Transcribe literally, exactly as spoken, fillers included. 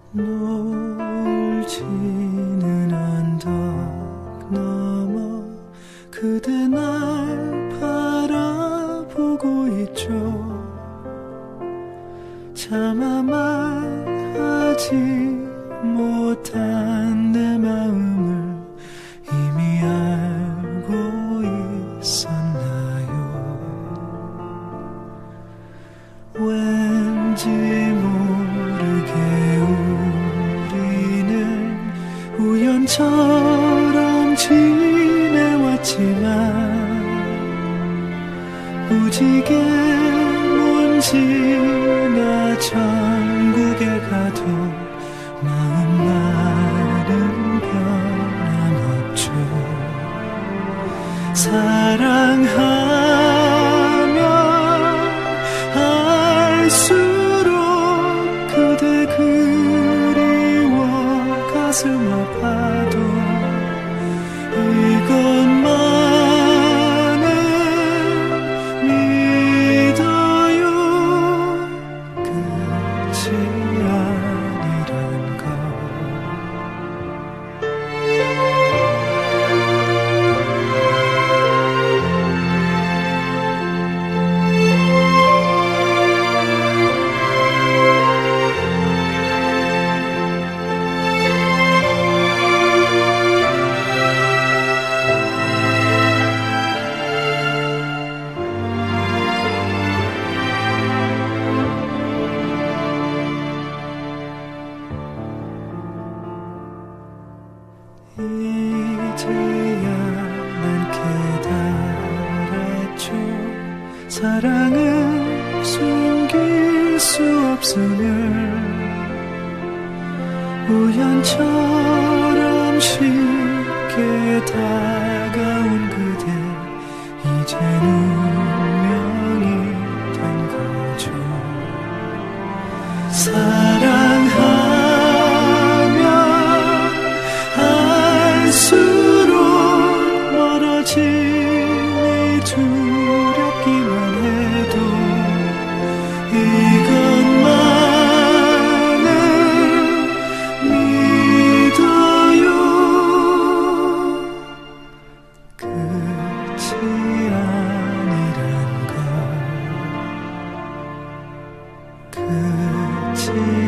놀지는 언덕 넘어 그대 날 바라보고 있죠. 차마 말하지 못한 내 마음을 이미 알고 있었나요? 왠지 모르게 우리는 우연처럼 지내왔지만 무지개 먼지나 천국에 가도 마음만은 변함없죠. 사랑하면 할수록 그대 그리워 가슴 아파도 이것만은 믿어요. 끝이 아니란 걸. 이제야 난 깨달았죠. 사랑은 숨길 수 없음을. 우연처럼 쉽게 다가온 그대 이제 운명이 된 거죠. 사랑하면 할수록 멀어짐이 두렵기만 해도 이것만은 믿어요. 끝이 아니란 걸. 끝이